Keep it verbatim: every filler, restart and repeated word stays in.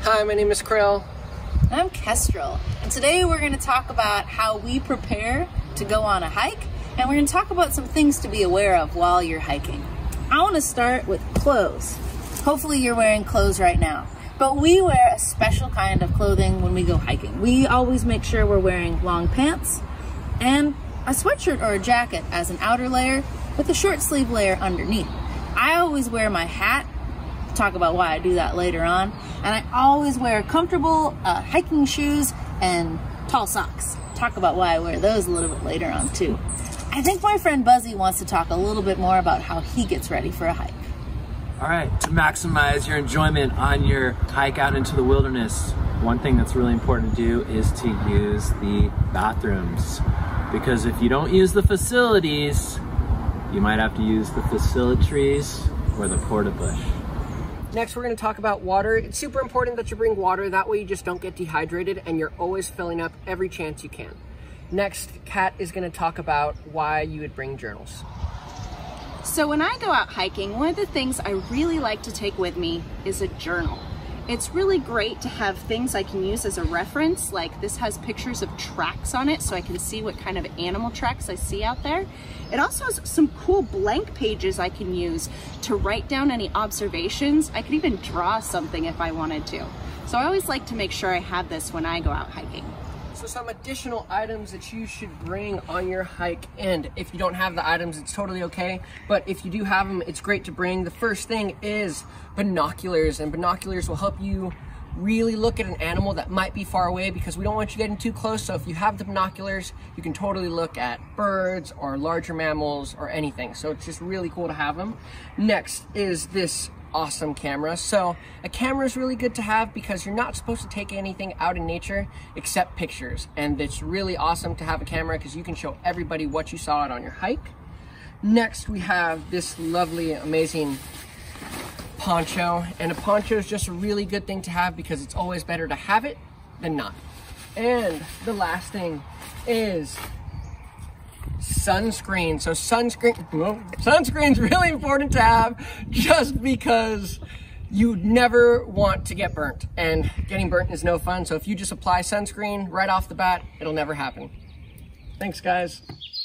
Hi, my name is Krill. I'm Kestrel, and today we're going to talk about how we prepare to go on a hike, and we're going to talk about some things to be aware of while you're hiking. I want to start with clothes. Hopefully you're wearing clothes right now, but we wear a special kind of clothing when we go hiking. We always make sure we're wearing long pants and a sweatshirt or a jacket as an outer layer with a short sleeve layer underneath. I always wear my hat. Talk about why I do that later on. And I always wear comfortable uh, hiking shoes and tall socks. Talk about why I wear those a little bit later on too. I think my friend Buzzy wants to talk a little bit more about how he gets ready for a hike. All right, to maximize your enjoyment on your hike out into the wilderness, one thing that's really important to do is to use the bathrooms. Because if you don't use the facilities, you might have to use the facilitaries or the porta bush. Next, we're going to talk about water. It's super important that you bring water. That way you just don't get dehydrated and you're always filling up every chance you can. Next, Kat is going to talk about why you would bring journals. So when I go out hiking, one of the things I really like to take with me is a journal. It's really great to have things I can use as a reference, like this has pictures of tracks on it so I can see what kind of animal tracks I see out there. It also has some cool blank pages I can use to write down any observations. I could even draw something if I wanted to. So I always like to make sure I have this when I go out hiking. So some additional items that you should bring on your hike, and if you don't have the items, it's totally okay, but if you do have them, it's great to bring. The first thing is binoculars, and binoculars will help you really look at an animal that might be far away because we don't want you getting too close. So if you have the binoculars, you can totally look at birds or larger mammals or anything. So it's just really cool to have them. Next is this awesome camera. So a camera is really good to have because you're not supposed to take anything out in nature except pictures, and it's really awesome to have a camera because you can show everybody what you saw out on your hike. Next, we have this lovely, amazing poncho, and a poncho is just a really good thing to have because it's always better to have it than not. And the last thing is sunscreen. So sunscreen, well, sunscreen's really important to have just because you never want to get burnt, and getting burnt is no fun. So if you just apply sunscreen right off the bat, it'll never happen. Thanks, guys.